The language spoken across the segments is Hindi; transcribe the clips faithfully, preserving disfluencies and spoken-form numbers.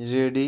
Ready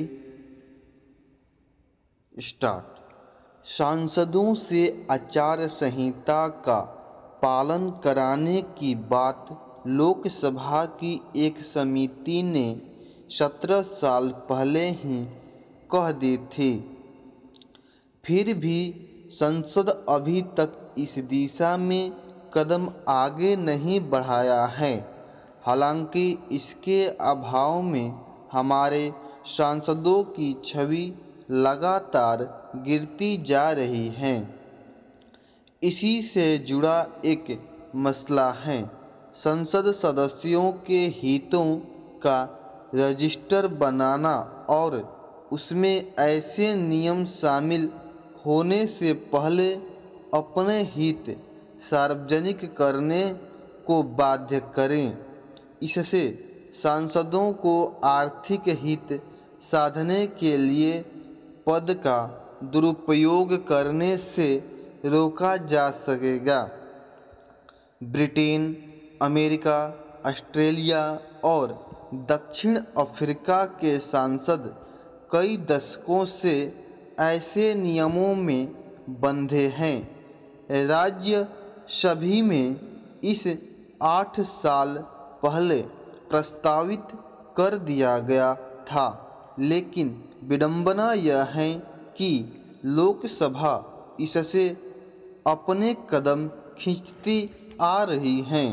start. सांसदों से आचार संहिता का पालन कराने की बात लोकसभा की एक समिति ने सत्रह साल पहले ही कह दी थी। फिर भी संसद अभी तक इस दिशा में कदम आगे नहीं बढ़ाया है। हालांकि इसके अभाव में हमारे सांसदों की छवि लगातार गिरती जा रही है। इसी से जुड़ा एक मसला है संसद सदस्यों के हितों का रजिस्टर बनाना और उसमें ऐसे नियम शामिल होने से पहले अपने हित सार्वजनिक करने को बाध्य करें। इससे सांसदों को आर्थिक हित साधने के लिए पद का दुरुपयोग करने से रोका जा सकेगा। ब्रिटेन, अमेरिका, ऑस्ट्रेलिया और दक्षिण अफ्रीका के सांसद कई दशकों से ऐसे नियमों में बंधे हैं। राज्य सभी में इस आठ साल पहले प्रस्तावित कर दिया गया था, लेकिन विडंबना यह है कि लोकसभा इससे अपने कदम खींचती आ रही है।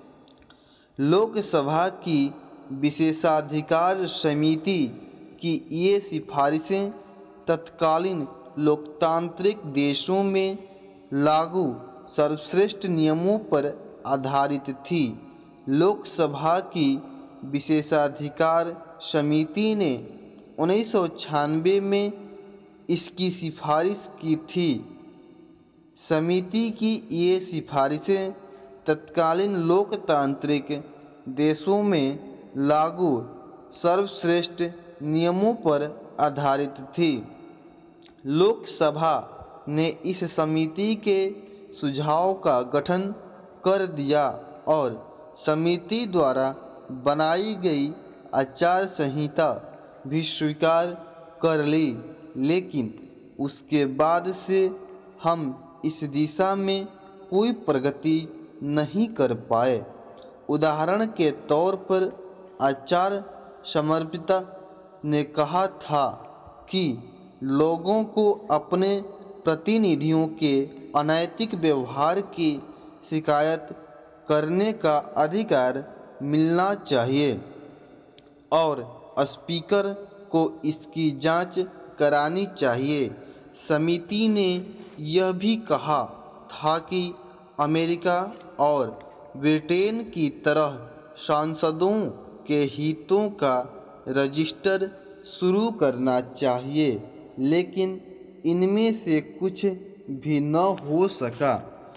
लोकसभा की विशेषाधिकार समिति की ये सिफारिशें तत्कालीन लोकतांत्रिक देशों में लागू सर्वश्रेष्ठ नियमों पर आधारित थी। लोकसभा की विशेषाधिकार समिति ने उन्नीस सौ छियानवे में इसकी सिफारिश की थी। समिति की ये सिफारिशें तत्कालीन लोकतांत्रिक देशों में लागू सर्वश्रेष्ठ नियमों पर आधारित थी। लोकसभा ने इस समिति के सुझाव का गठन कर दिया और समिति द्वारा बनाई गई आचार संहिता भी स्वीकार कर ली, लेकिन उसके बाद से हम इस दिशा में कोई प्रगति नहीं कर पाए। उदाहरण के तौर पर आचार समर्पिता ने कहा था कि लोगों को अपने प्रतिनिधियों के अनैतिक व्यवहार की शिकायत करने का अधिकार मिलना चाहिए और स्पीकर को इसकी जांच करानी चाहिए। समिति ने यह भी कहा था कि अमेरिका और ब्रिटेन की तरह सांसदों के हितों का रजिस्टर शुरू करना चाहिए, लेकिन इनमें से कुछ भी न हो सका।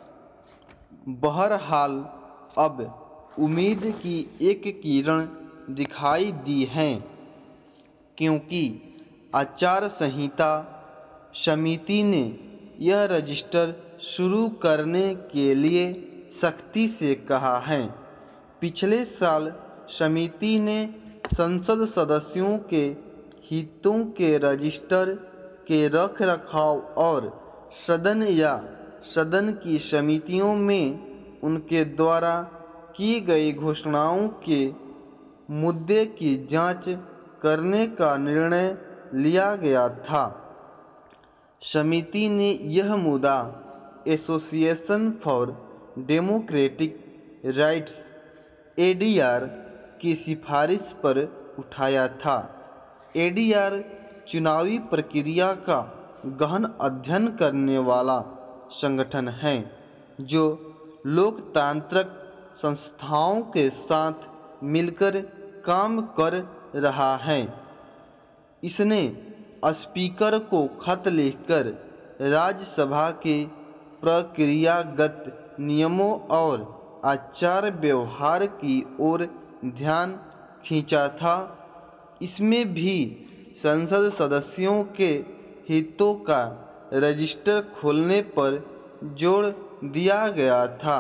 बहरहाल अब उम्मीद की एक किरण दिखाई दी है, क्योंकि आचार संहिता समिति ने यह रजिस्टर शुरू करने के लिए सख्ती से कहा है। पिछले साल समिति ने संसद सदस्यों के हितों के रजिस्टर के रखरखाव और सदन या सदन की समितियों में उनके द्वारा की गई घोषणाओं के मुद्दे की जांच करने का निर्णय लिया गया था। समिति ने यह मुद्दा association for democratic rights A D R की सिफारिश पर उठाया था। ए डी आर चुनावी प्रक्रिया का गहन अध्ययन करने वाला संगठन है, जो लोकतांत्रिक संस्थाओं के साथ मिलकर काम कर रहा है। इसने स्पीकर को खत लिखकर राज्यसभा के प्रक्रियागत नियमों और आचार व्यवहार की ओर ध्यान खींचा था। इसमें भी संसद सदस्यों के हितों का रजिस्टर खोलने पर जोर दिया गया था।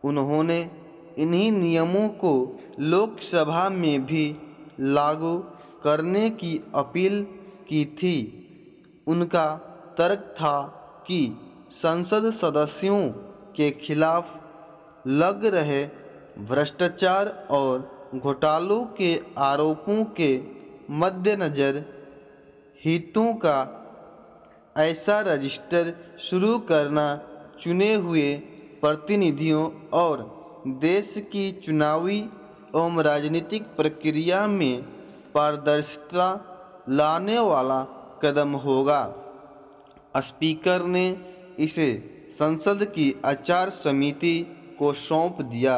उन्होंने इन्हीं नियमों को लोकसभा में भी लागू करने की अपील की थी। उनका तर्क था कि संसद सदस्यों के खिलाफ लग रहे भ्रष्टाचार और घोटालों के आरोपों के मद्देनज़र हितों का ऐसा रजिस्टर शुरू करना चुने हुए प्रतिनिधियों और देश की चुनावी एवं राजनीतिक प्रक्रिया में पारदर्शिता लाने वाला कदम होगा। स्पीकर ने इसे संसद की आचार समिति को सौंप दिया।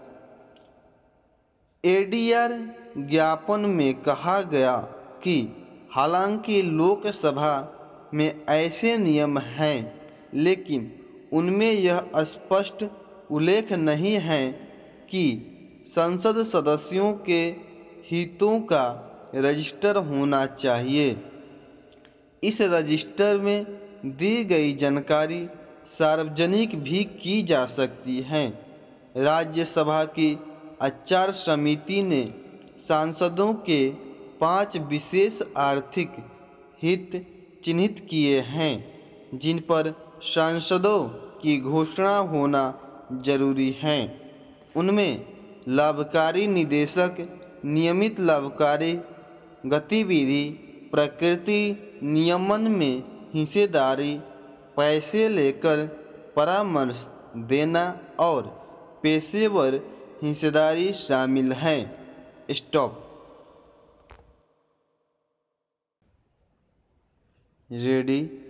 एडीआर ज्ञापन में कहा गया कि हालांकि लोकसभा में ऐसे नियम हैं, लेकिन उनमें यह स्पष्ट उल्लेख नहीं है कि संसद सदस्यों के हितों का रजिस्टर होना चाहिए। इस रजिस्टर में दी गई जानकारी सार्वजनिक भी की जा सकती है। राज्यसभा की आचार समिति ने सांसदों के पांच विशेष आर्थिक हित चिन्हित किए हैं, जिन पर सांसदों की घोषणा होना जरूरी है। उनमें लाभकारी निदेशक, नियमित लाभकारी गतिविधि, प्रकृति नियमन में हिस्सेदारी, पैसे लेकर परामर्श देना और पेशेवर हिस्सेदारी शामिल है। स्टॉप। रेडी।